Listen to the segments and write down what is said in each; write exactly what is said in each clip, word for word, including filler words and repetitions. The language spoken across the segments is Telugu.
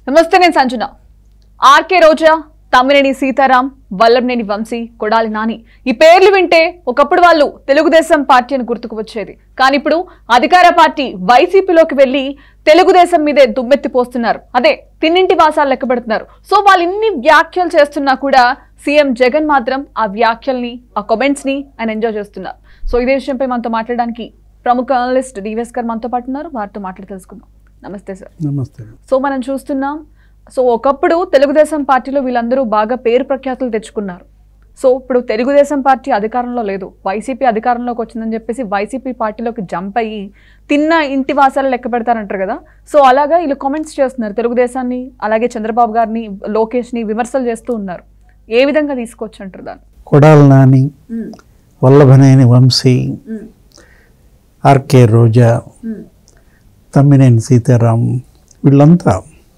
నమస్తే, నేను సంజన. ఆర్కే రోజా, తమ్మినేని సీతారాం, వల్లభనేని వంశీ, కొడాలి నాని ఈ పేర్లు వింటే ఒకప్పుడు వాళ్ళు తెలుగుదేశం పార్టీ అని గుర్తుకు వచ్చేది. కానీ ఇప్పుడు అధికార పార్టీ వైసీపీలోకి వెళ్లి తెలుగుదేశం మీదే దుమ్మెత్తిపోస్తున్నారు. అదే తిన్నింటి వాసాలు లెక్క పెడుతున్నారు. సో వాళ్ళు ఇన్ని వ్యాఖ్యలు చేస్తున్నా కూడా సీఎం జగన్ మాత్రం ఆ వ్యాఖ్యల్ని, ఆ కామెంట్స్ ని ఆయన ఎంజాయ్ చేస్తున్నారు. సో ఇదే విషయంపై మనతో మాట్లాడడానికి ప్రముఖ అనలిస్ట్ డివిఎస్ గారు మనతో పాటు ఉన్నారు. వారితో మాట్లాడి తెలుసుకుందాం. నమస్తే సార్. నమస్తే. సో మనం చూస్తున్నాం, సో ఒకప్పుడు తెలుగుదేశం పార్టీలో వీళ్ళందరూ బాగా పేరు ప్రఖ్యాతులు తెచ్చుకున్నారు. సో ఇప్పుడు తెలుగుదేశం పార్టీ అధికారంలో లేదు, వైసీపీ అధికారంలోకి వచ్చిందని చెప్పేసి వైసీపీ పార్టీలోకి జంప్ అయ్యి తిన్న ఇంటి వాసాలు లెక్క పెడతారంటారు కదా. సో అలాగా వీళ్ళు కామెంట్స్ చేస్తున్నారు, తెలుగుదేశాన్ని అలాగే చంద్రబాబు గారిని, లోకేష్ని విమర్శలు చేస్తూ ఉన్నారు. ఏ విధంగా తీసుకోవచ్చు అంటారు దాన్ని? కొడాలి నాని, వల్లభనేని వంశీ, ఆర్కే రోజా, తమ్మినేని సీతారాం వీళ్ళంతా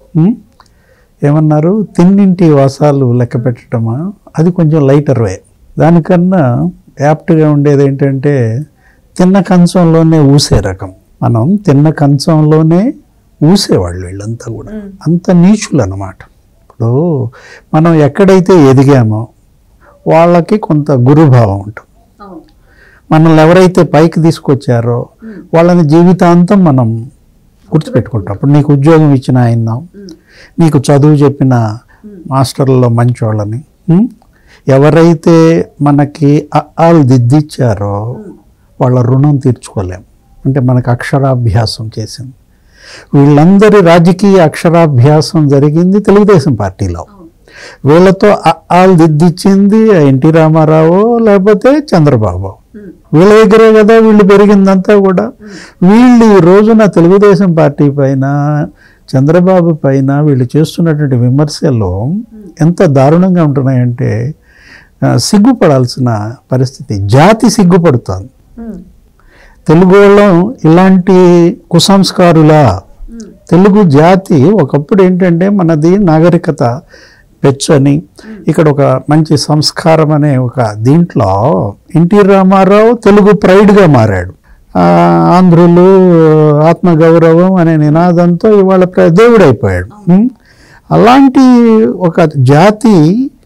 ఏమన్నారు, తిన్నింటి వాసాలు లెక్క పెట్టడమా, అది కొంచెం లైటర్ వే. దానికన్నా యాప్ట్గా ఉండేది ఏంటంటే తిన్న కంచంలోనే ఊసే రకం. మనం తిన్న కంచంలోనే ఊసేవాళ్ళు వీళ్ళంతా కూడా, అంత నీచులు అన్నమాట. ఇప్పుడు మనం ఎక్కడైతే ఎదిగామో వాళ్ళకి కొంత గురుభావం ఉంటుంది. మనల్ని ఎవరైతే పైకి తీసుకొచ్చారో వాళ్ళని జీవితాంతం మనం గుర్తుపెట్టుకుంటాం. అప్పుడు నీకు ఉద్యోగం ఇచ్చిన ఆయన, నీకు చదువు చెప్పిన మాస్టర్లలో మంచోళ్ళని, ఎవరైతే మనకి ఆలు దిద్దిచ్చారో వాళ్ళ రుణం తీర్చుకోలేం. అంటే మనకు అక్షరాభ్యాసం చేసింది. వీళ్ళందరి రాజకీయ అక్షరాభ్యాసం జరిగింది తెలుగుదేశం పార్టీలో. వీళ్ళతో ఆలు దిద్దిచ్చింది ఎన్టీ రామారావు లేకపోతే చంద్రబాబు. వీళ్ళ దగ్గరే కదా వీళ్ళు పెరిగిందంతా కూడా. వీళ్ళు ఈ రోజున తెలుగుదేశం పార్టీ పైన, చంద్రబాబు పైన వీళ్ళు చేస్తున్నటువంటి విమర్శలు ఎంత దారుణంగా ఉంటున్నాయంటే సిగ్గుపడాల్సిన పరిస్థితి. జాతి సిగ్గుపడుతుంది. తెలుగు వాళ్ళం ఇలాంటి కుసంస్కారులా? తెలుగు జాతి ఒకప్పుడు ఏంటంటే మనది నాగరికత పెచ్చని, ఇక్కడ ఒక మంచి సంస్కారం అనే ఒక దీంట్లో ఎన్టీ రామారావు తెలుగు ప్రైడ్గా మారాడు. ఆంధ్రులు ఆత్మగౌరవం అనే నినాదంతో ఇవాళ దేవుడైపోయాడు. అలాంటి ఒక జాతి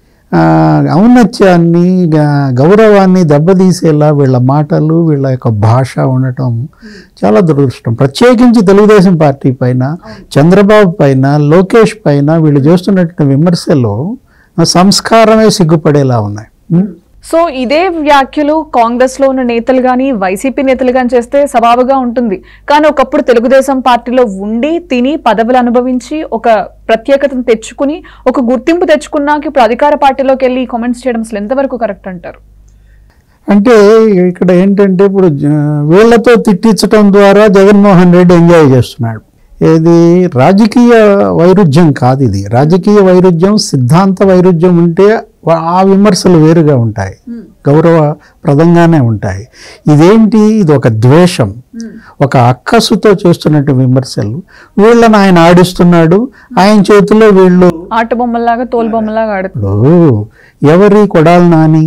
ఔన్నత్యాన్ని, గౌరవాన్ని దెబ్బతీసేలా వీళ్ళ మాటలు, వీళ్ళ యొక్క భాష ఉండటం చాలా దురదృష్టం. ప్రత్యేకించి తెలుగుదేశం పార్టీ పైన, చంద్రబాబు పైన, లోకేష్ పైన వీళ్ళు చేస్తున్నటువంటి విమర్శలు సంస్కారమే సిగ్గుపడేలా ఉన్నాయి. సో ఇదే వ్యాఖ్యలు కాంగ్రెస్ లో ఉన్న నేతలు కానీ, వైసీపీ నేతలు కానీ చేస్తే సవాలుగా ఉంటుంది. కానీ ఒకప్పుడు తెలుగుదేశం పార్టీలో ఉండి తిని పదవులు అనుభవించి ఒక ప్రత్యేకతను తెచ్చుకుని ఒక గుర్తింపు తెచ్చుకున్నాక ఇప్పుడు అధికార పార్టీలోకి వెళ్ళి కామెంట్స్ చేయడం అసలు ఎంతవరకు కరెక్ట్ అంటారు? అంటే ఇక్కడ ఏంటంటే ఇప్పుడు వీళ్లతో తిట్టించడం ద్వారా జగన్మోహన్ రెడ్డి ఎంజాయ్ చేస్తున్నాడు. ఇది రాజకీయ వైరుధ్యం కాదు. ఇది రాజకీయ వైరుధ్యం, సిద్ధాంత వైరుధ్యం ఉంటే ఆ విమర్శలు వేరుగా ఉంటాయి, గౌరవప్రదంగానే ఉంటాయి. ఇదేంటి, ఇది ఒక ద్వేషం, ఒక అక్కసుతో చేస్తున్నట్టు విమర్శలు. వీళ్ళని ఆయన ఆడిస్తున్నాడు, ఆయన చేతిలో వీళ్ళు ఆట బొమ్మలాగా, తోలు బొమ్మలాగా ఆడుతాడు. ఎవరి కొడాలి నాని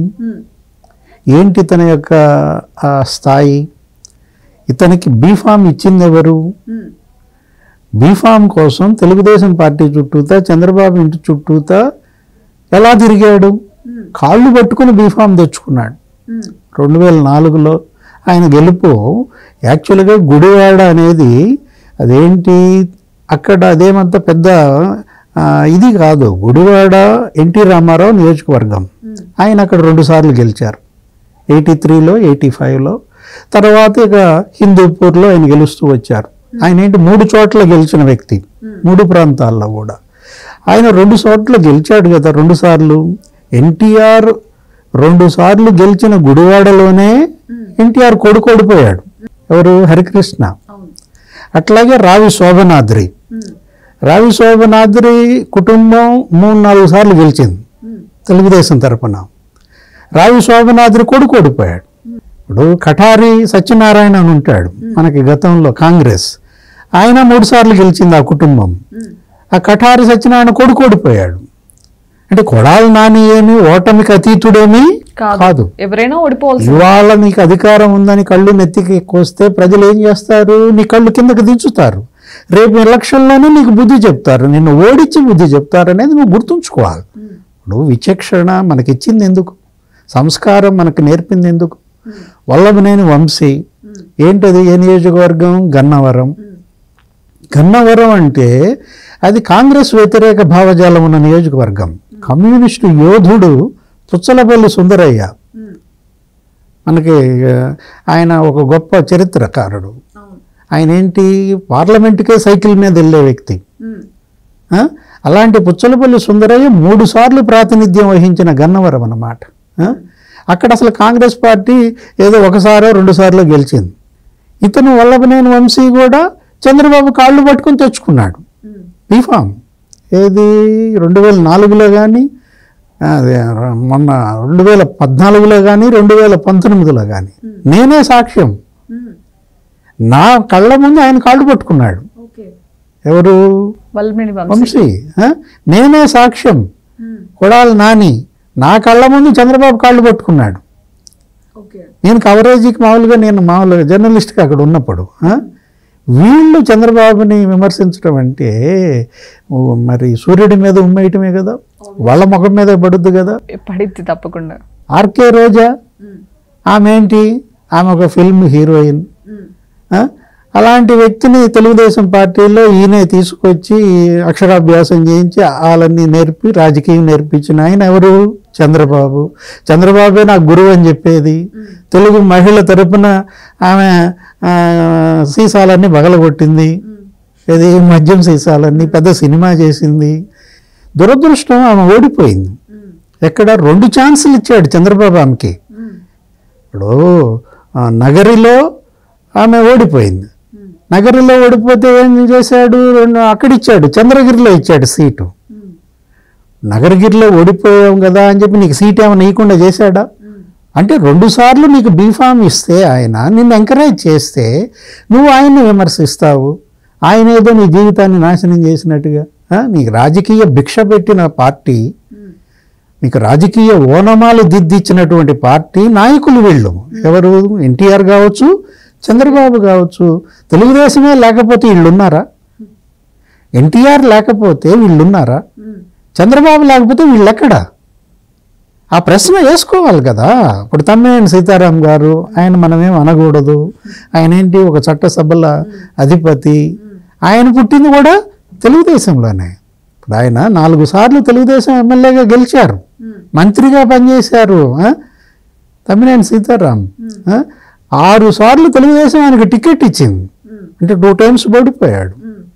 ఏంటి, ఇతని యొక్క స్థాయి, ఇతనికి బీఫామ్ ఇచ్చింది ఎవరు? బీఫామ్ కోసం తెలుగుదేశం పార్టీ చుట్టూతా, చంద్రబాబు ఇంటి చుట్టూతా ఎలా తిరిగాడు? కాళ్ళు పట్టుకుని బీఫామ్ తెచ్చుకున్నాడు. రెండు వేల నాలుగులో ఆయన గెలుపు యాక్చువల్గా గుడివాడ అనేది అదేంటి, అక్కడ అదేమంత పెద్ద ఇది కాదు. గుడివాడ ఎన్టీ రామారావు నియోజకవర్గం. ఆయన అక్కడ రెండు సార్లు గెలిచారు, ఎయిటీ త్రీలో ఎయిటీ ఫైవ్లో. తర్వాత ఇక హిందూపూర్లో ఆయన గెలుస్తూ వచ్చారు. ఆయన ఏంటి మూడు చోట్ల గెలిచిన వ్యక్తి, మూడు ప్రాంతాల్లో కూడా. ఆయన రెండు చోట్ల గెలిచాడు కదా రెండు సార్లు. ఎన్టీఆర్ రెండు సార్లు గెలిచిన గుడివాడలోనే ఎన్టీఆర్ కొడుకు ఓడిపోయాడు. ఎవరు? హరికృష్ణ. అట్లాగే రావి శోభనాద్రి, రావి శోభనాద్రి కుటుంబం మూడు నాలుగు సార్లు గెలిచింది తెలుగుదేశం తరఫున. రావి శోభనాద్రి కొడుకు ఓడిపోయాడు. ఇప్పుడు కఠారి సత్యనారాయణ అని ఉంటాడు మనకి గతంలో కాంగ్రెస్, ఆయన మూడు సార్లు గెలిచింది ఆ కుటుంబం. ఆ కఠారి సత్యనారాయణ కొడుకు ఓడిపోయాడు. అంటే కొడాలి నాని ఏమి ఓటమికి అతీతుడేమి కాదు, ఎవరైనా ఓడిపోవాలి. ఇవాళ నీకు అధికారం ఉందని కళ్ళు నెత్తికి వస్తే ప్రజలు ఏం చేస్తారు? నీ కళ్ళు కిందకి దించుతారు. రేపు ఎలక్షన్లోనే నీకు బుద్ధి చెప్తారు, నిన్ను ఓడించి బుద్ధి చెప్తారు అనేది నువ్వు గుర్తుంచుకోవాలి. ఇప్పుడు విచక్షణ మనకిచ్చింది ఎందుకు, సంస్కారం మనకు నేర్పింది ఎందుకు? వల్లభనేని వంశీ ఏంటది, ఏ నియోజకవర్గం? గన్నవరం. గన్నవరం అంటే అది కాంగ్రెస్ వ్యతిరేక భావజాలం ఉన్న నియోజకవర్గం. కమ్యూనిస్టు యోధుడు తుచ్చలపల్లి సుందరయ్య, మనకి ఆయన ఒక గొప్ప చరిత్రకారుడు. ఆయన ఏంటి, పార్లమెంటుకే సైకిల్ మీద వెళ్ళే వ్యక్తి. అలాంటి పుచ్చలపల్లి సుందరయ్య మూడు సార్లు ప్రాతినిధ్యం వహించిన గన్నవరం అన్నమాట. అక్కడ అసలు కాంగ్రెస్ పార్టీ ఏదో ఒకసారో రెండు సార్లు గెలిచింది. ఇతను వల్లభనేని వంశీ కూడా చంద్రబాబు కాళ్ళు పట్టుకుని తెచ్చుకున్నాడు బీఫామ్. ఏది రెండు వేల నాలుగులో కానీ, అదే మొన్న రెండు వేల పద్నాలుగులో కానీ, రెండు వేల పంతొమ్మిదిలో కానీ నేనే సాక్ష్యం. నా కళ్ళ ముందు ఆయన కాళ్ళు పట్టుకున్నాడు. ఎవరు? వల్లభనేని వంశీ. నేనే సాక్ష్యం. కొడాలి నాని నా కళ్ళ ముందు చంద్రబాబు కాళ్ళు పట్టుకున్నాడు. నేను కవరేజీకి మామూలుగా నేను మామూలుగా జర్నలిస్ట్గా అక్కడ ఉన్నప్పుడు వీళ్ళు చంద్రబాబుని విమర్శించడం అంటే మరి సూర్యుడి మీద ఉమ్మేయటమే కదా, వాళ్ళ ముఖం మీద పడుద్ది కదా. పడిద్ది తప్పకుండా. ఆర్కే రోజా ఆమె ఏంటి, ఆమె ఒక ఫిల్మ్ హీరోయిన్. అలాంటి వ్యక్తిని తెలుగుదేశం పార్టీలో ఈయనే తీసుకొచ్చి అక్షరాభ్యాసం చేయించి వాళ్ళన్నీ నేర్పి రాజకీయం నేర్పించిన ఆయన ఎవరు? చంద్రబాబు. చంద్రబాబే నాకు గురువు అని చెప్పేది. తెలుగు మహిళ తరపున ఆమె సీసాలన్నీ బగలగొట్టింది, ఇది మద్యం సీసాలన్నీ, పెద్ద సినిమా చేసింది. దురదృష్టం ఆమె ఓడిపోయింది. ఎక్కడ? రెండు ఛాన్సులు ఇచ్చాడు చంద్రబాబు ఆమెకి. ఇప్పుడు నగరిలో ఆమె ఓడిపోయింది. నగరిలో ఓడిపోతే ఏం చేశాడు? రెండు అక్కడిచ్చాడు, చంద్రగిరిలో ఇచ్చాడు సీటు. నగరగిరిలో ఓడిపోయాం కదా అని చెప్పి నీకు సీట్ ఏమైనా ఇవ్వకుండా చేశాడా? అంటే రెండు సార్లు నీకు బీఫామ్ ఇస్తే ఆయన నిన్ను ఎంకరేజ్ చేస్తే నువ్వు ఆయన్ని విమర్శిస్తావు. ఆయన ఏదో నీ జీవితాన్ని నాశనం చేసినట్టుగా. నీకు రాజకీయ భిక్ష పెట్టిన పార్టీ, నీకు రాజకీయ ఓనమాలు దిద్దిచ్చినటువంటి పార్టీ నాయకులు వీళ్ళు. ఎవరు? ఎన్టీఆర్ కావచ్చు, చంద్రబాబు కావచ్చు. తెలుగుదేశమే లేకపోతే వీళ్ళున్నారా? ఎన్టీఆర్ లేకపోతే వీళ్ళున్నారా? చంద్రబాబు లేకపోతే వీళ్ళెక్కడా? ఆ ప్రశ్న వేసుకోవాలి కదా. ఇప్పుడు తమ్మినేని సీతారాం గారు, ఆయన మనమేం అనకూడదు, ఆయన ఏంటి ఒక చట్టసభల అధిపతి. ఆయన పుట్టింది కూడా తెలుగుదేశంలోనే. ఇప్పుడు ఆయన నాలుగు సార్లు తెలుగుదేశం ఎమ్మెల్యేగా గెలిచారు, మంత్రిగా పనిచేశారు. తమ్మినేని సీతారాం ఆరు సార్లు తెలుగుదేశం ఆయనకు టికెట్ ఇచ్చింది, అంటే టూ టైమ్స్ ఓడిపోయాడు.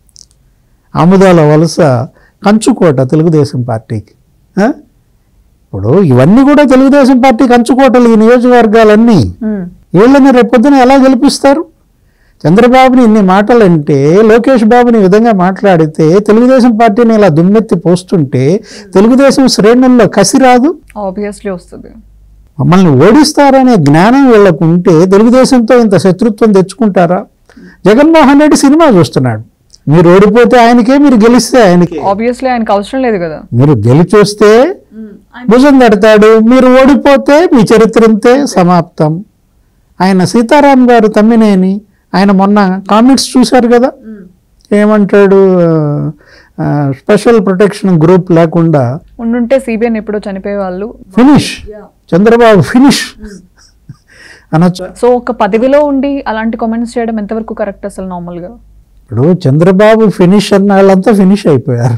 ఆముదాల వలస, కంచుకోట తెలుగుదేశం పార్టీకి. ఇప్పుడు ఇవన్నీ కూడా తెలుగుదేశం పార్టీ కంచుకోటలు, ఈ నియోజకవర్గాలన్నీ. వీళ్ళని రేపొద్దున ఎలా గెలిపిస్తారు? చంద్రబాబుని ఇన్ని మాటలు అంటే, లోకేష్ బాబుని ఈ విధంగా మాట్లాడితే, తెలుగుదేశం పార్టీని ఇలా దుమ్మెత్తి పోస్తుంటే తెలుగుదేశం శ్రేణుల్లో కసి రాదు? ఆబ్వియస్లీ వస్తుంది. మమ్మల్ని ఓడిస్తారనే జ్ఞానం వీళ్ళకు ఉంటే తెలుగుదేశంతో ఇంత శత్రుత్వం తెచ్చుకుంటారా? జగన్మోహన్ రెడ్డి సినిమా చూస్తున్నాడు. మీరు ఓడిపోతే ఆయనకే, మీరు గెలిస్తే ఆయనకే. ఆబ్వియస్లీ ఆయనకు అవసరం లేదు కదా. మీరు గెలిచి వస్తే భుజం తడతాడు, మీరు ఓడిపోతే మీ చరిత్రంతే సమాప్తం. ఆయన సీతారాం గారు తమ్మినేని, ఆయన మొన్న కామెంట్స్ చూశారు కదా, ఏమంటాడు? స్పెషల్ ప్రొటెక్షన్ గ్రూప్ లేకుండా ఉండుంటే సిబిఐని ఎప్పుడో చనిపోయే వాళ్ళు. ఫినిష్, చంద్రబాబు ఫినిష్ అనొచ్చు. సో ఒక పదవిలో ఉండి అలాంటి కామెంట్స్ చేయడం ఎంతవరకు కరెక్ట్ అసలు నార్మల్గా? ఇప్పుడు చంద్రబాబు ఫినిష్ అన్న వాళ్ళంతా ఫినిష్ అయిపోయారు.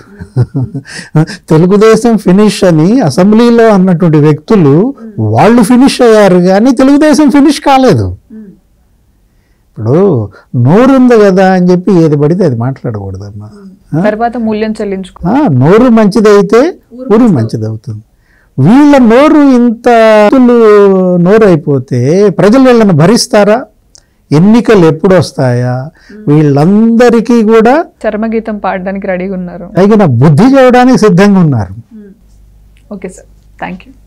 తెలుగుదేశం ఫినిష్ అని అసెంబ్లీలో అన్నటువంటి వ్యక్తులు వాళ్ళు ఫినిష్ అయ్యారు, కానీ తెలుగుదేశం ఫినిష్ కాలేదు. ఇప్పుడు నోరు ఉంది కదా అని చెప్పి ఏది పడితే అది మాట్లాడకూడదమ్మా. తర్వాత మూల్యం చెల్లించుకో. నోరు మంచిదైతే ఊరు మంచిదవుతుంది. వీళ్ళ నోరు ఇంత నోరు అయిపోతే ప్రజలు వీళ్ళని భరిస్తారా? ఎన్నికలు ఎప్పుడు వస్తాయా? వీళ్ళందరికీ కూడా చర్మగీతం పాడడానికి రెడీగా ఉన్నారు, అయినా బుద్ధి చేయడానికి సిద్ధంగా ఉన్నారు. Okay sir, thank you.